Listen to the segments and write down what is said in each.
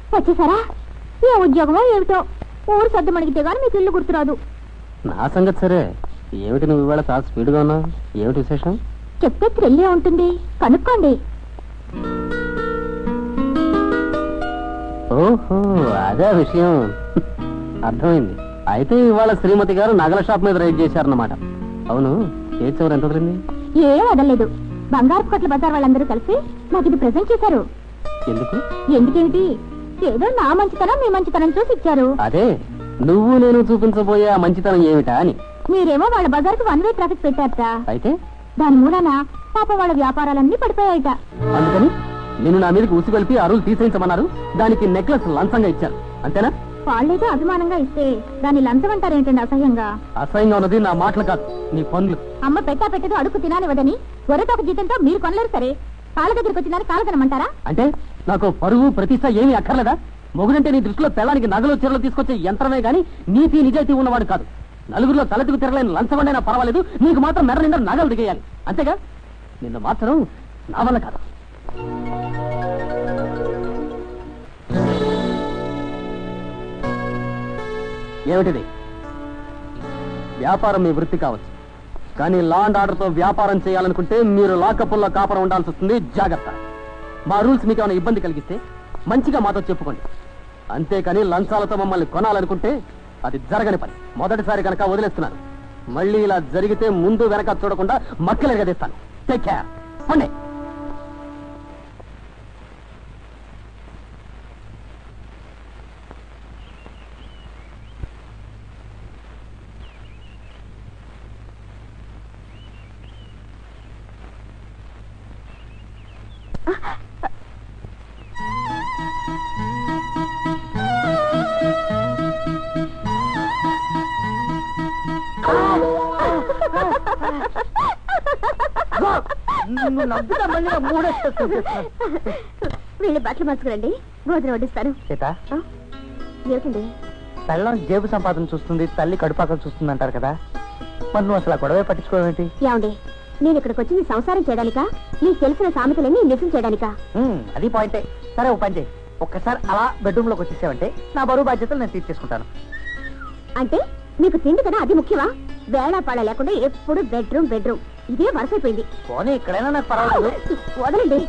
వచ్చేసారా? ఏ ఉద్యోగమో ఏమిటో, ఊరు సర్దు మణిగితే గాని మీకు ఇల్లు గుర్తురాదు. నా సంగతి సరే, ఏమిటి నువ్వు ఇవాళ చాలా స్పీడ్గా ఉన్నావు? ఏమిటి విశేషం? చెప్తే థ్రిల్లే ఉంటుంది, కనుక్కోండి. ఓహో, అదే విషయం. అర్థమైంది. అయితే ఇవాళ శ్రీమతి గారు నగల షాప్ మీద రైడ్ చేశారన్నమాట. అవును, చేసేవారు ఎంత వదిలింది? ఏం వదలలేదు. బంగారు కొట్ల బజార్ వాళ్ళందరూ కలిసి నాకు ఇది ప్రెజెంట్ చేశారు. ఎందుకు? ఎందుకేమిటి, ఏదో నా మంచితనం మీ మంచితనం చూసి ఇచ్చారు. అదే, నువ్వు నేను చూపించబోయే ఆ మంచితనం ఏమిటా అని. మీరేమో వాళ్ళ బజార్కి 1 వే ట్రాఫిక్ పెట్టారట. అయితే దాని మూలన పాప వాళ్ళ వ్యాపారాలన్నీ పడిపోయాయట. అందుకని నిన్ను నా మీదకి ఉసి కలిపి అరువులు తీసేయించమన్నారు. దానికి నెక్లెస్ లంచంగా ఇచ్చారు, అంతేనా? వాళ్ళేదో అభిమానంగా ఇస్తే దాన్ని లంచం అంటారేంటండి అసహ్యంగా? అసహ్యంగా ఉన్నది నా మాటలు కాదు, నీ పనులు. అమ్మ పెట్టదు అడుగు తినానివ్వదని గొర్రెతోక జీతంతో మీరు కొనలేరు సరే, కాళ్ళ దగ్గరికి వచ్చిందని కాలకనమంటారా? అంటే నాకు పరువు ప్రతిష్ట ఏమీ అక్కర్లేదా? మొగుడంటే నీ దృష్టిలో పెళ్ళానికి నగలు చీరలు తీసుకొచ్చే యంత్రమే గాని నీతి నిజాయితీ ఉన్నవాడు కాదు. నలుగురిలో తలెత్తుకు తిరగలేని లంచమండైనా పర్వాలేదు, నీకు మాత్రం మెర్ర నిండా నగలు దిగేయాలి, అంతేగా? నిన్ను మాత్రం నా వల్ల కాదు. ఏమిటిది? వ్యాపారం మీ వృత్తి కావచ్చు, కానీ లా అండ్ ఆర్డర్తో వ్యాపారం చేయాలనుకుంటే మీరు లాకప్పుల్లో కాపురం ఉండాల్సి వస్తుంది. జాగ్రత్త. మా రూల్స్ మీకు ఏమైనా ఇబ్బంది కలిగిస్తే మంచిగా మాతో చెప్పుకోండి, అంతేకాని లంచాలతో మమ్మల్ని కొనాలనుకుంటే అది జరగని పని. మొదటిసారి కనుక వదిలేస్తున్నాను. మళ్ళీ ఇలా జరిగితే ముందు వెనక చూడకుండా మక్కలు గదిస్తాను. Take care. పండి. వీళ్ళు బట్టలు మార్చుకురండి, భోజనం వడ్డిస్తాను. సీత, ఏమిటండి? పెళ్ళం జేబు సంపాదన చూస్తుంది, తల్లి కడుపాకలు చూస్తుంది అంటారు కదా, మరి నువ్వు అసలు ఆ గొడవే పట్టించుకోవేంటి? ఏమండి, నేను ఇక్కడికి వచ్చి నీ సంసారం చేయడానికా, నీకు తెలిసిన సామెతలన్నీ నిజం చేయడానికా? అది పాయింటే. సరే, ఓ పని చేయి, ఒక్కసారి అలా బెడ్రూమ్ లోకి వచ్చేసావంటే నా బరువు బాధ్యతలు నేను తీర్చేసుకుంటాను. అంటే మీకు తిండి కదా అది ముఖ్యమా? వేళాపాళ లేకుండా ఎప్పుడు బెడ్రూమ్ బెడ్రూమ్, ఇదే వరసైపోయింది. పోనీ ఇక్కడైనా నాకు పర్వాలేదు. వదలండి.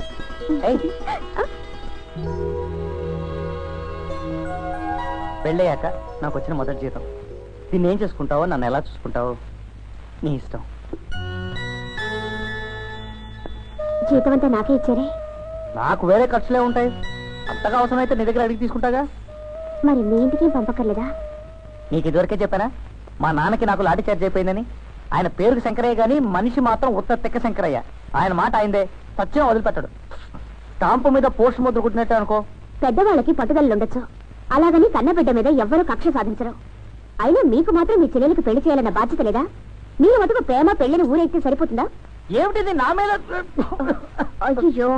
పెళ్ళయ్యాక నాకు వచ్చిన మొదటి జీతం, దీన్ని ఏం చేసుకుంటావో, నన్ను ఎలా చూసుకుంటావో నీ ఇష్టం. జీతం అంతా నాకే ఇచ్చారే. నాకు వేరే ఖర్చులే ఉంటాయి, అంతగా అవసరమైతే నీ దగ్గర అడిగి తీసుకుంటాగా. మరి మీ ఇంటికి పంపక్కర్లేదా? నీకు ఇదివరకే చెప్పానా, మా నాన్నకి నాకు లాఠీ చార్జ్ అయిపోయిందని? ఆయన పేరుకి శంకరయ్య గాని మనిషి మాత్రం ఉత్త తెక్క శంకరయ్య. ఆయన మాట అయిందే, సత్యం వదిలిపెట్టాడు. స్టాంపు మీద పోస్ట్ ముద్ర కుట్టినట్టే అనుకో. పెద్దవాళ్ళకి పట్టుదలలుండొచ్చు, అలాగని కన్నబిడ్డ మీద ఎవ్వరూ కక్ష సాధించరు. అయినా మీకు మాత్రం మీ చెల్లెలకు పెళ్లి చేయాలన్న బాధ్యత లేదా? మీరు మటుకు ప్రేమ పెళ్లిని ఊరైతే సరిపోతుందా? ఏమిటిది నా మీద? అయ్యో,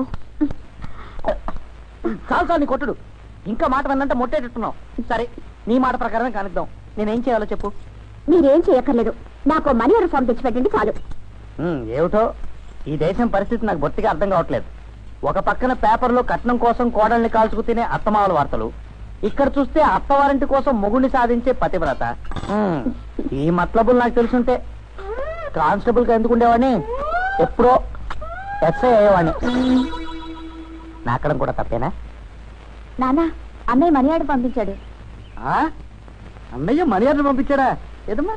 చాలు నీ కొట్టుడు. ఇంకా మాట విన్నంటే మొట్టేటట్టున్నావు. సరే, నీ మాట ప్రకారమే కానిద్దాం. నేనేం చేయాలో చెప్పు. మీరేం చేయక్కర్లేదు, నాకు మనీ ఆర్డర్ ఫామ్ తెచ్చిపెట్టండి చాలు. ఏమిటో ఈ దేశం పరిస్థితి నాకు బొత్తిగా అర్థం కావట్లేదు. ఒక పక్కన పేపర్లో కట్నం కోసం కోడల్ని కాల్చుకు తినే అత్తమావల వార్తలు, ఇక్కడ చూస్తే అత్తవారింటి కోసం మొగుడిని సాధించే పతివ్రత. ఈ మతలబులు నాకు తెలుసుంటే కానిస్టేబుల్ గా ఎందుకు ఉండేవాడిని, ఎప్పుడో ఎస్ఐ అయ్యేవాడిని. నాకడం కూడా తప్పేనా? నాన్న, అన్నయ్య మనీ ఆర్డర్ పంపించాడు. అన్నయ్య మనీ ఆర్డర్ పంపించాడా? ఏదమ్మా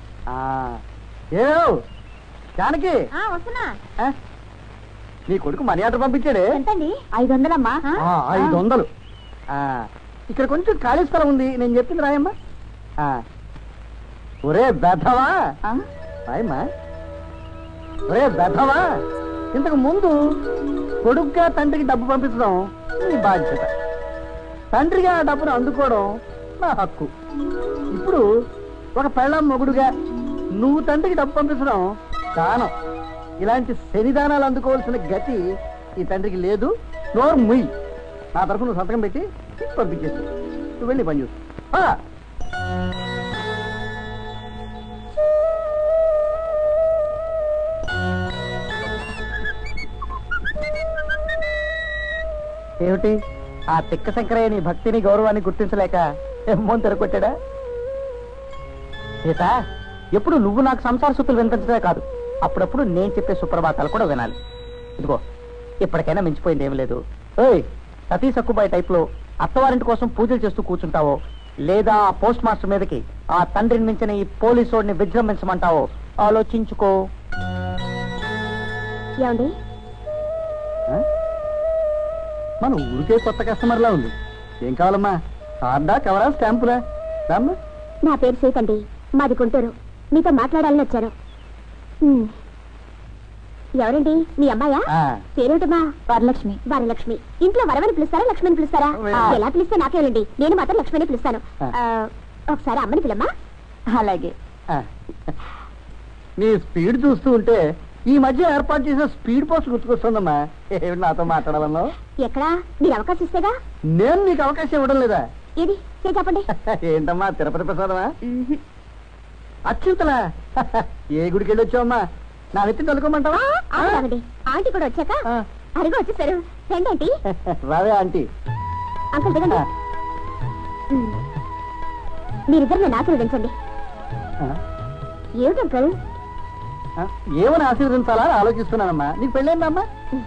ఏ జానకి, వస్తున్నా. నీ కొడుకు మనీ ఆర్డర్ పంపించాడే. ఎంతండి? 500 అమ్మా. 500. ఇక్కడ కొంచెం ఖాళీ స్థలం ఉంది, నేను చెప్పింది రాయమ్మా. ఒరే బెధవా, రాయమ్మా. ఒరే బెధవా, ఇంతకు ముందు కొడుకుగా తండ్రికి డబ్బు పంపించడం నీ బాధ్యత, తండ్రిగా ఆ డబ్బును అందుకోవడం నా హక్కు. ఇప్పుడు ఒక పెళ్ళాం మొగుడుగా నువ్వు తండ్రికి డబ్బు పంపించడం దానం. ఇలాంటి శనిదానాలు అందుకోవాల్సిన గతి ఈ తండ్రికి లేదు. నోరు ముయ్యి. నా తరఫు నువ్వు సంతకం పెట్టి పంపించేసి నువ్వు వెళ్ళి పని చూసు. ఏమిటి ఆ తిక్క శంకరయ్య నీ భక్తిని గౌరవాన్ని గుర్తించలేక ఎమ్మోని తెరకొట్టాడా? సీత, ఎప్పుడు నువ్వు నాకు సంసార సూత్రులు వినిపించడమే కాదు, అప్పుడప్పుడు నేను చెప్పే సుప్రభాతాలు కూడా వినాలి. ఇదిగో, ఇప్పటికైనా మించిపోయింది ఏం లేదు. ఓయ్, సతీ సక్కుబాయి టైప్ లో అత్తవారింటి కోసం పూజలు చేస్తూ కూర్చుంటావో, లేదా ఆ పోస్ట్ మాస్టర్ మీదకి ఆ తండ్రిని మించిన ఈ పోలీసోడిని విజృంభించమంటావో ఆలోచించుకో. ఏమండి, మన ఊరికే కొత్త కస్టమర్లా ఉంది. ఏం కావాలమ్మా? కార్డా, కవరా, స్టాంపులా? రామ్మా. నా పేరు సీత అండి, మాది గుంటూరు. మీతో మాట్లాడాలని వచ్చాను. ఎవరండి మీ అమ్మాయా? పేరేమిటమ్మా? వరలక్ష్మి. వరలక్ష్మి. ఇంట్లో వరవని పిలుస్తారా, లక్ష్మిని పిలుస్తారా? ఎలా పిలిస్తే నాకేనండి, నేను మాత్రం లక్ష్మిని పిలుస్తాను. ఒకసారి అమ్మని పిలమ్మా. అలాగే. నీ స్పీడ్ చూస్తూ ఉంటే ఈ మధ్య ఏర్పాటు చేసిన స్పీడ్ పోస్ట్ గుర్తుకొస్తుందమ్మా. ఏమిటి నాతో మాట్లాడాలన్నావు? ఎక్కడా? మీరు అవకాశం ఇస్తేగా. నేను నీకు అవకాశం ఇవ్వడం లేదా? ఇది చెప్పండి. ఏంటమ్మా, తిరుపతి ప్రసాదమా? అచ్యుతలా? ఏ గుడికి వెళ్ళి వచ్చావమ్మా? నా నెత్తి తలుకోమంటావా? ఆంటీ కూడా వచ్చాక అరిగా వచ్చేసారు. రండి రావే ఆంటీ. అంకుల్ దిగండి. మీరిద్దరు నన్ను ఆశీర్వదించండి. ఏమిటి అంకుల్? ఏమని ఆశీర్వదించాలా ఆలోచిస్తున్నానమ్మా. నీకు పెళ్ళైందమ్మా?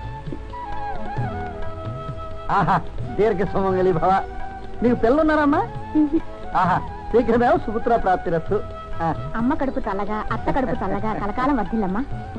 ఆహా, దీర్ఘ సుమంగళి భవ. నీకు పిల్లలున్నారమ్మా? ఆహా, శీఘ్రమేమో సుపుత్ర ప్రాప్తిరస్తు. అమ్మ కడుపు చల్లగా, అత్త కడుపు చల్లగా, కలకాలం వర్ధిల్లమ్మా.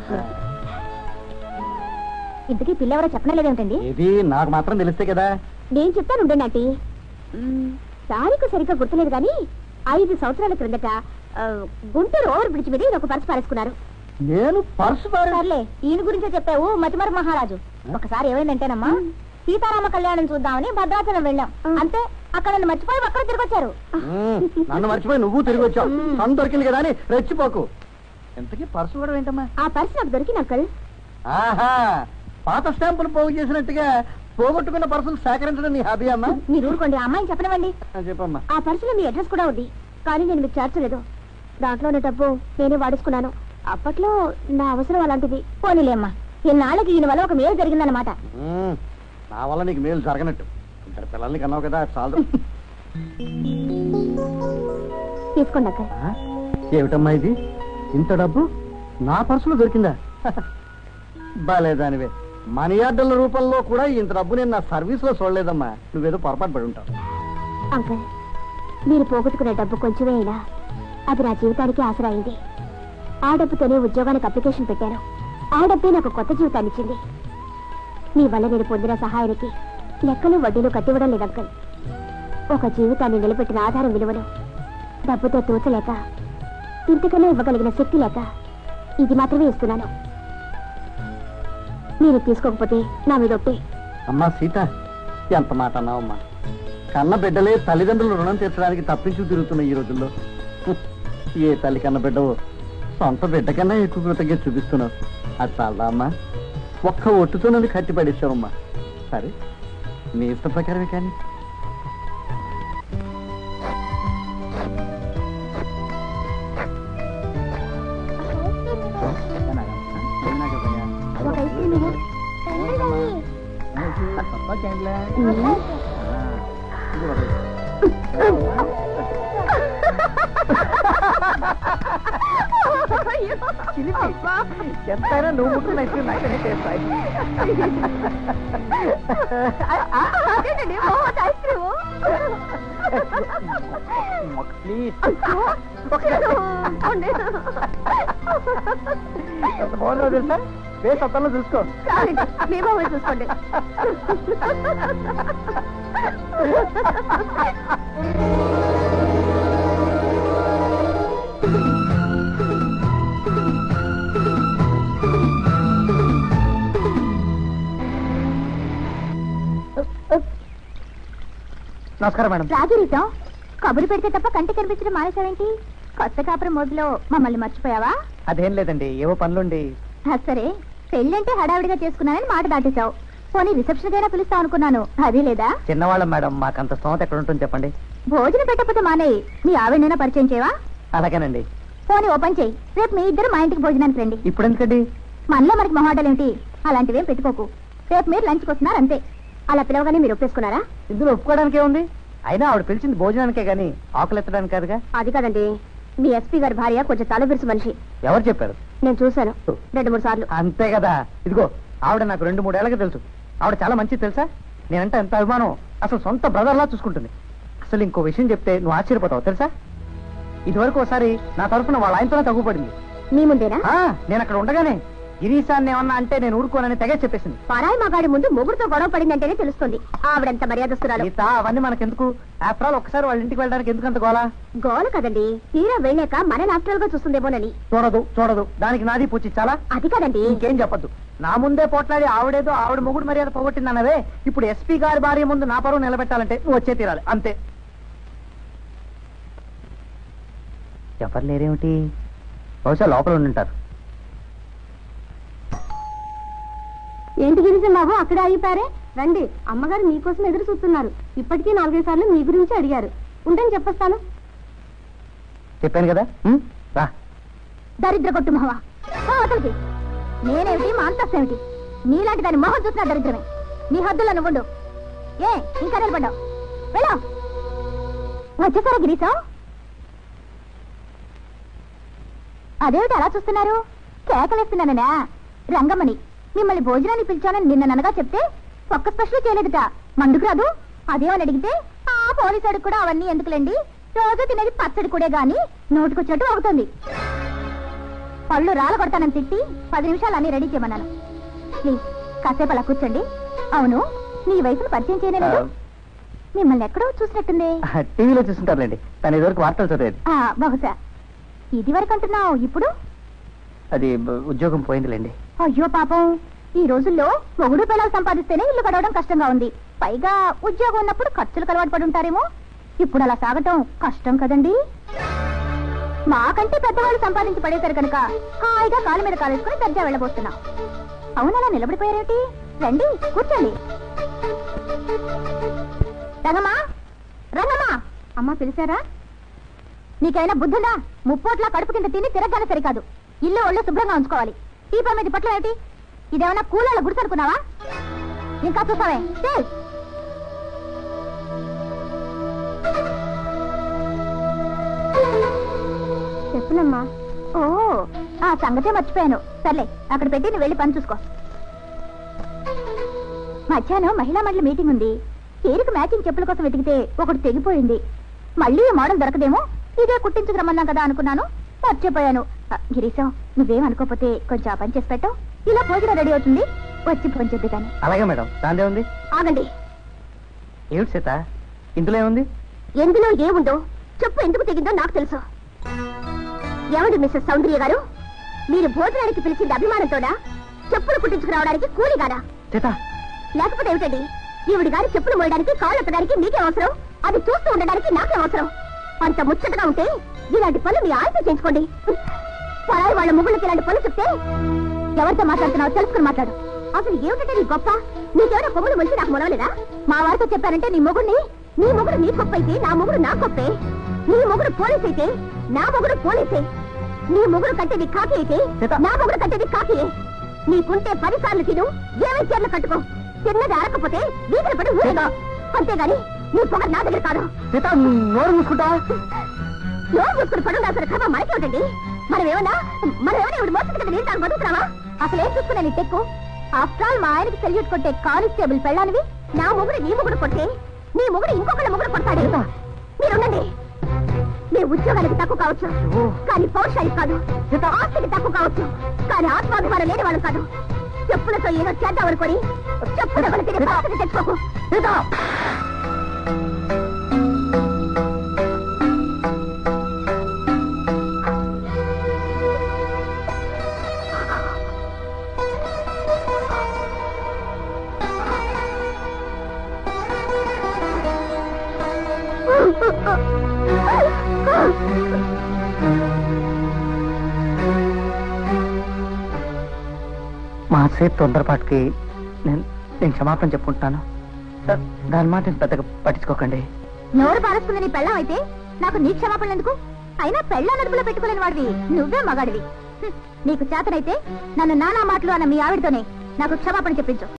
ఇంతకీ పిల్లెవరో చెప్పనలేదేమిటండి? ఇది నాకు మాత్రం తెలిస్తే కదా. నేను చెప్తాను ఉండండి ఆంటీ. తారీఖు సరిగ్గా గుర్తులేదు కానీ 5 సంవత్సరాల క్రిందట గుంటూరు ఓవర్ బ్రిడ్జ్ మీద ఒక పర్సు పారేసుకున్నారు. నేను పర్సు సర్లే, ఈయన గురించే చెప్పావు. మతిమర మహారాజు. ఒకసారి ఏమైందంటేనమ్మా, సీతారామ కళ్యాణం చూద్దామని భద్రాచలం వెళ్ళాం. అంతే, అక్కడ నన్ను మర్చిపోయి అక్కడ తిరిగి వచ్చారు. నన్ను మర్చిపోయి నువ్వు తిరిగి వచ్చావు. నన్ను దొరికింది కదా అని రెచ్చిపోకు. ఎంతకీ పర్సు కూడా ఏంటమ్మా? ఆ పర్సు నాకు దొరికింది అంకల్. ఆహా, పాత స్టాంపులు పోగు చేసినట్టుగా పోగొట్టుకున్న పర్సులు సేకరించడం నీ హాబీ అమ్మా? మీరు ఊరుకోండి, అమ్మాయిని చెప్పనివ్వండి. చెప్పమ్మా. ఆ పర్సులో మీ అడ్రస్ కూడా ఉంది, కానీ నేను మీకు చేర్చలేదు. దాంట్లో ఉన్న డబ్బు నేనే వాడేసుకున్నాను. అప్పట్లో నా అవసరం అలాంటిది. పోనీలేమ్మా, ఇన్నాళ్ళకి ఈయన వల్ల ఒక మేలు జరిగిందన్నమాట. నా వల్ల నీకు మేలు జరగనట్టు. ఇద్దరు పిల్లల్ని కన్నావు కదా, చాలు. తీసుకోండి అక్క. ఏమిటమ్మా ఇది? ఇంత డబ్బు నా పర్సులో దొరికిందా? బాలేదానివే. మనీ ఆర్డర్ల రూపంలో కూడా ఇంత డబ్బు నేను నా సర్వీస్ లో చూడలేదమ్మా. నువ్వేదో పొరపాటు పడి ఉంటావు. అంకల్, మీరు పోగొట్టుకునే డబ్బు కొంచెమే అయినా అది నా జీవితానికి ఆసరా అయింది. ఆ డబ్బుతోనే ఉద్యోగానికి అప్లికేషన్ పెట్టాను. ఆ డబ్బే నాకు కొత్త జీవితాన్ని ఇచ్చింది. మీ వల్ల నేను పొందిన సహాయానికి లెక్కలు వడ్డీలు కట్టివ్వడం లేదు అంకల్. ఒక జీవితాన్ని నిలబెట్టిన ఆధారం విలువను డబ్బుతో తోచలేక, ఇంతకన్నా ఇవ్వగలిగిన శక్తి లేక ఇది మాత్రమే ఇస్తున్నాను. మీరు తీసుకోకపోతే నా మీద ఒట్టే. అమ్మా సీత, ఎంత మాట అన్నావమ్మా. కన్న బిడ్డలే తల్లిదండ్రులు రుణం తీర్చడానికి తప్పించు తిరుగుతున్న ఈ రోజుల్లో ఏ తల్లి కన్న బిడ్డవో సొంత బిడ్డ కన్నా ఎక్కువ కృతజ్ఞత చూపిస్తున్నావు. అది చాలదా అమ్మా? ఒక్క ఒట్టుతో నన్ను కట్టి పడేసావమ్మా. సరే, నీ ఇష్ట ప్రకారమే. కానీ ఎంతైనా నువ్వు ముట్టుకున్న ఐస్ క్రీమ్ నాకనే చేస్తాయి. బాగుందో తెలుసా? వేసి అత్తంలో చూసుకో. చూసుకోండి. నమస్కారం మేడం. రాజురీతో కబురు పెడితే తప్ప కంటి కనిపించడం మానేశావేంటి? కొత్త కాపురం మొదలో మమ్మల్ని మర్చిపోయావా? అదేం లేదండి, ఏవో పనులుండి. సరే, పెళ్ళంటే హడావిడిగా చేసుకున్నానని మాట దాటేశావు. పోనీ రిసెప్షన్ కైనా పిలుస్తావు అనుకున్నాను, అది లేదా? చిన్నవాళ్ళం మేడం, మాకంత స్తోమత ఎక్కడ ఉంటుంది చెప్పండి. భోజనం పెట్టకపోతే మానేయి. మీ ఆవిడనైనా పరిచయం చేయవా? అలాగేనండి. పోనీ ఓ పని చేయి, రేపు మీ ఇద్దరు మా ఇంటికి భోజనానికి రండి. ఇప్పుడు ఎందుకండి? మనలో మనకి మొహాటలేంటి? అలాంటివేం పెట్టుకోకు. రేపు మీరు లంచ్కి వస్తున్నారు అంతే. అలా పిలవగానే మీరు ఒప్పేసుకున్నారా? ఇందులో ఒప్పుకోవడానికే ఉంది. అయినా ఆవిడ పిలిచింది భోజనానికే గాని ఆకులు ఎత్తడానికి కాదుగా. అది కాదండి, మీ ఎస్పీ గారి భార్య కొంచెం తలబిరుసు మనిషి. ఎవరు చెప్పారు? నేను చూశాను 2-3 సార్లు. అంతే కదా. ఇదిగో ఆవిడ నాకు 2-3 ఏళ్ళకి తెలుసు. ఆవిడ చాలా మంచిది తెలుసా. నేనంటే ఎంత అభిమానం. అసలు సొంత బ్రదర్లా చూసుకుంటుంది. అసలు ఇంకో విషయం చెప్తే నువ్వు ఆశ్చర్యపోతావు తెలుసా. ఇదివరకు ఒకసారి నా తరఫున వాళ్ళ ఆయనతోనే తగ్గుపడింది. మీ ముందేనా? నేను అక్కడ ఉండగానే గిరీశాన్ని ఏమన్నా అంటే నేను ఊరుకోనని తెగ చెప్పేసింది. పరాయి మగాడి ముందు మొగుడుతో గొడవ పడిందంటేనే తెలుస్తుంది ఆవిడంత మర్యాదస్తురాలు. అవన్నీ మనకెందుకు? ఆఫ్టర్ ఆల్ ఒకసారి వాళ్ళ ఇంటికి వెళ్ళడానికి ఎందుకంత గోలా? గోల కదండి, తీరా వెళ్ళాక మన నాఫ్టల్ గా చూస్తుందేమోనని. చూడదు దానికి నాది పూచి చాలా. అది కాదండి. ఇంకేం చెప్పద్దు. నా ముందే పోట్లాడి ఆవిడేదో ఆవిడ మొగుడు మర్యాద పోగొట్టిందన్నవే. ఇప్పుడు ఎస్పీ గారి భార్య ముందు నా పరువు నిలబెట్టాలంటే నువ్వు వచ్చే తీరాలి అంతే. ఎవరు లేరేమిటి? బహుశా లోపల ఉండుంటారు. ఏంటి గిరిజమ్మావు అక్కడే ఆగిపారే? రండి, అమ్మగారు మీకోసం ఎదురు చూస్తున్నారు. ఇప్పటికీ 4-5 సార్లు మీ గురించి అడిగారు. ఉంటని చెప్పేస్తాను. చెప్పాను కదా. రా. దరిద్ర కొట్టు మహవా అతనికి నేనేమిటి, మా అంతస్తేమిటి? నీలాంటి దాని మొహం చూసిన దరిద్రమే. నీ హద్దులో నువ్వుండు. ఏ ఇంకా నిలబడ్డావు? వెళ్ళా. వచ్చేసారా గిరీశం? అదేమిటి అలా చూస్తున్నారు? కేకలేస్తున్నాననా? రంగమ్మని మిమ్మల్ని భోజనాన్ని పిలిచానని నిన్న నన్నగా చెప్తే ఒక్క స్పెషల్ చేయలేదుట. మందుకు రాదు అదేమని అడిగితే ఆ పోలీసు అడుగు కూడా అవన్నీ ఎందుకులేండి, రోజు తినేది పచ్చడి కూడా గాని నోటుకొచ్చినట్టు అవుతుంది. పళ్ళు రాళ్ళ కొడతానని తిట్టి 10 నిమిషాలు అన్ని రెడీ చేయమన్నాను. ప్లీజ్ కాసేపు అలా కూర్చోండి. అవును, నీ వయసును పరిచయం చేయలేదు. మిమ్మల్ని ఎక్కడో చూసినట్టుంది. టీవీలో చూస్తుంటారులేండి. తను ఇదివరకు వార్తలు చదివేది. బహుశా. ఇది వరకు అంటున్నావు, ఇప్పుడు అది ఉద్యోగం పోయిందిలేండి. అయ్యో పాపం, ఈ రోజుల్లో మొగుడు పిల్లలు సంపాదిస్తేనే ఇల్లు గడవడం కష్టంగా ఉంది. పైగా ఉద్యోగం ఉన్నప్పుడు ఖర్చులకు అలవాటు పడి ఉంటారేమో. ఇప్పుడు అలా సాగటం కష్టం కదండి. మాకంటే పెద్దవాళ్ళు సంపాదించి పడేశారు కనుక హాయిగా కాళ్ళ మీద కాలేసుకుని దర్జా వెళ్ళబోతున్నా. అవును, అలా నిలబడిపోయారేమిటి? రండి కూర్చోండి. రంగమ్మా, రంగమ్మా. అమ్మా పిలిచారా? నీకైనా బుద్ధుందా? ముప్పోట్లా కడుపు కింద తిని తిరగగానే సరికాదు. ఇల్లు ఒళ్ళు శుభ్రంగా ఉంచుకోవాలి. ఈ పై మీద పట్ల ఏంటి? ఇదేమన్నా కూలాల గుడిసనుకున్నావా? ఇంకా చూస్తావే? చెప్పునమ్మా. ఓ, ఆ సంగతే మర్చిపోయాను. సర్లే, అక్కడ పెట్టి నువ్వు వెళ్ళి పని చూసుకో. మధ్యాహ్నం మహిళా మండలి మీటింగ్ ఉంది. పేరుకు మ్యాచింగ్ చెప్పుల కోసం వెతికితే ఒకటి తెగిపోయింది. మళ్ళీ ఈ మోడల్ దొరకదేమో, ఇదే కుట్టించుకురమ్మన్నాం కదా అనుకున్నాను, మర్చిపోయాను. గిరీశం, నువ్వేం అనుకోకపోతే కొంచెం ఆ పని చేసి పెట్టావు. ఇలా భోజనం రెడీ అవుతుంది, వచ్చి ఫోన్ చేద్దు కానీ. అలాగే మేడం. దాందే ఉంది. ఆగండి. ఏమిటి సీత, ఇందులో ఏముంది? ఎందులో ఏముందో చెప్పు. ఎందుకు తెగిందో నాకు తెలుసు. ఏమండి మిస్సెస్ సౌందర్య గారు, మీరు భోజనానికి పిలిచింది అభిమానంతోనా, చెప్పులు కుట్టించుకురావడానికి కూలిగానా? సీత, లేకపోతే ఏమిటండి? ఈవిడి గారి చెప్పులు మోయడానికి కాళ్ళు ఎత్తడానికి మీకే అవసరం, అది చూస్తూ ఉండడానికి నాకే అవసరం. అంత ముచ్చటగా ఉంటే ఇలాంటి పనులు మీ ఆయనతో చేయించుకోండి. పరాయి వాళ్ళ ముగ్గులకి ఇలాంటి పనులు చెప్తే ఎవరితో మాట్లాడుతున్నావు తెలుసుకుని మాట్లాడు. అసలు ఏమిటంటే నీ గొప్ప? నీకెవరో కొమ్ములు మంచి నాకు మొలవలేదా? మా వారితో చెప్పారంటే నీ మొగుడు నీ గొప్ప అయితే నా మొగుడు నా గొప్పే. నీ మొగుడు పోలీస్ అయితే నా మొగుడు పోలీసే. నీ మొగుడు కట్టేది కాకి అయితే నా మొగుడు కట్టేది కాకియే. నీకుంటే 10 సార్లు తిను, 20 చీరలు కట్టుకో. చిన్నది అరకపోతే వీధిని పడి ఊరేగా. అంతేగాని నీ పొగ నా దగ్గర కాదు. నోరు మూసుకుంటా. నోరు మూసుకుని పడు అసలు కథ మనకేమిటండి? మనమేమన్నా ఇప్పుడు మోసం కదా నేను దాన్ని బతుకుతున్నావా? అసలు ఏం చూసుకున్నా నీ టెక్కు? ఆఫ్టర్ ఆల్ మా ఆయనకి సెల్యూట్ కొట్టే కానిస్టేబుల్ పెళ్ళానివి నా మొగుడు నీ మొగుడు కొట్టే నీ మొగుడు ఇంకొకళ్ళ మొగుడు కొడతాడే. మీరుండండి. మీ ఉద్యోగానికి తక్కువ కావచ్చు కానీ పౌరుషానికి కాదు. ఆస్తికి తక్కువ కావచ్చు కానీ ఆత్మాభిమానం లేని వాళ్ళు కాదు. చెప్పులతో ఏదో చేద్దాం అనుకొని చెప్పుల తెచ్చుకోకు. మా సేపు తొందరపాటుకి నేను క్షమాపణ చెప్పుకుంటున్నాను. దాని మాట పెద్దగా పట్టించుకోకండి. నోరు పారేస్తుంది నీ పెళ్ళం అయితే నాకు నీ క్షమాపణ ఎందుకు? అయినా పెళ్ళం నడుపులో పెట్టుకోలేని వాడివి నువ్వే మగాడివి. నీకు చేతనైతే నన్ను నానా మాటలు అన్న మీ ఆవిడతోనే నాకు క్షమాపణ చెప్పించు.